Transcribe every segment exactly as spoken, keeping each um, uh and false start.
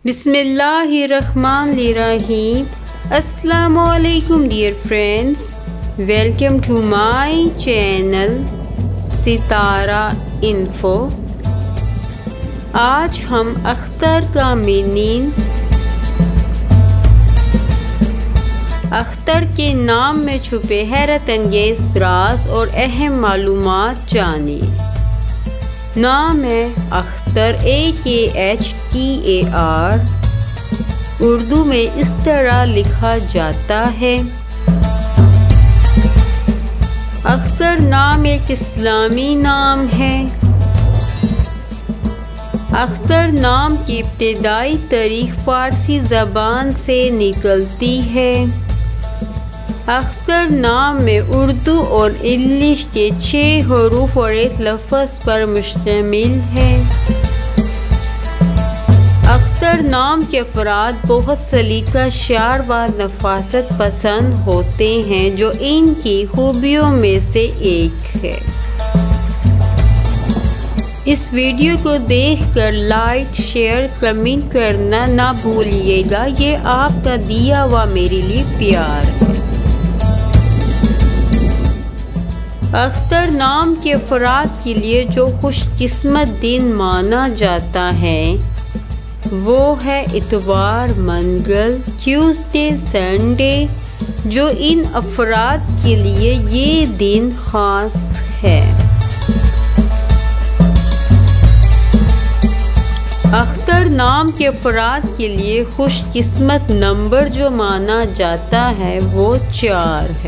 Bismillahirrahmanirrahim. Assalamu alaikum dear friends. Welcome to my channel Sitara info. आज हम अख्तर का meaning, Akhtar के नाम में छुपे हैरत अंगेज राज और अहम मालूमात जानिए। नाम है Akhtar, A K H T A R. Urdu में इस तरह लिखा जाता है। अख्तर नाम एक इस्लामी नाम है। अख्तर नाम की इब्तिदाई तारीख फारसी ज़बान से निकलती है। अख्तर नाम में उर्दू और इंग्लिश के छः हरूफ और एक लफ्ज़ पर मुश्तमिल है। अख्तर नाम के अफराद बहुत सलीका शार व नफासत पसंद होते हैं, जो इनकी खूबियों में से एक है। इस वीडियो को देखकर लाइक, शेयर, कमेंट करना ना भूलिएगा। ये आपका दिया हुआ मेरे लिए प्यार है। अख्तर नाम के अफराद के लिए जो खुशकिस्मत दिन माना जाता है वो है इतवार, मंगल, ट्यूसडे, संडे, जो इन अफराद के लिए ये दिन खास है। अख्तर नाम के अफराद के लिए खुशकिस्मत नंबर जो माना जाता है वो चार है,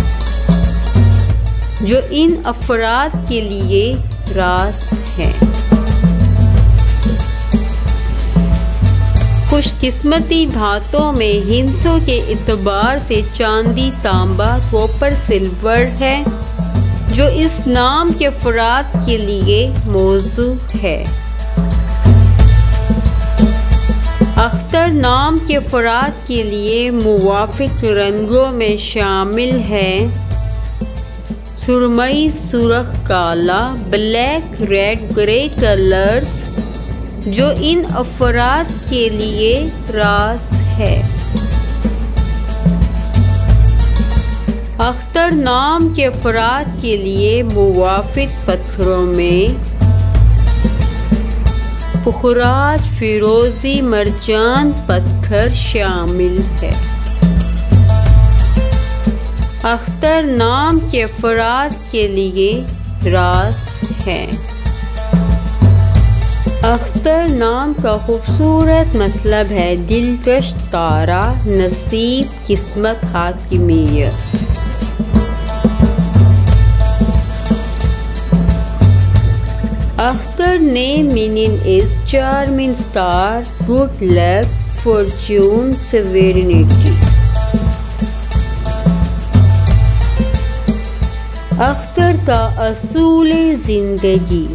जो इन अफराद के लिए रास है। खुशकिस्मती धातों में हिंसों के इतबार से चांदी, तांबा, कॉपर, सिल्वर है, जो इस नाम के अफराद के लिए मौजू है। अख्तर नाम के अफराद के लिए मुवाफिक रंगों में शामिल है सुरमई, सुर्ख, काला, ब्लैक, रेड, ग्रे कलर्स, जो इन अफराद के लिए रास है। अख्तर नाम के अफराद के लिए मुवाफिक पत्थरों में पुखराज, फिरोजी, मरजान पत्थर शामिल है। अख्तर नाम के अफराद के लिए रास है। अख्तर नाम का खूबसूरत मतलब है दिलकश तारा, नसीब, किस्मत, हाकिमियत। Akhtar name meaning is charming star, good luck, fortune, serenity. Akhtar का असूल जिंदगी।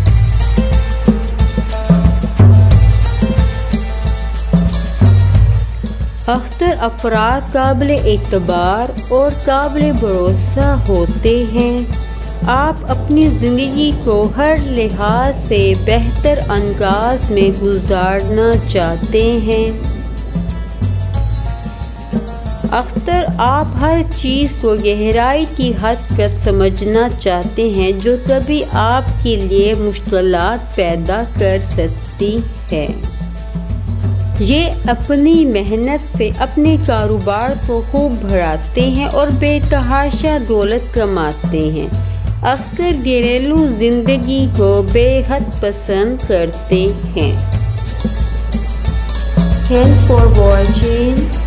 अख्तर अफराद काबिल एतबार और काबिल भरोसा होते हैं। आप अपनी ज़िंदगी को हर लिहाज से बेहतर अंदाज में गुजारना चाहते हैं। अख्तर आप हर चीज़ को गहराई की हद तक समझना चाहते हैं, जो तभी आपके लिए मुश्किलात पैदा कर सकती है। ये अपनी मेहनत से अपने कारोबार को खूब बढ़ाते हैं और बेतहाशा दौलत कमाते हैं। अख्तर घरेलू जिंदगी को बेहद पसंद करते हैं। Thanks for watching.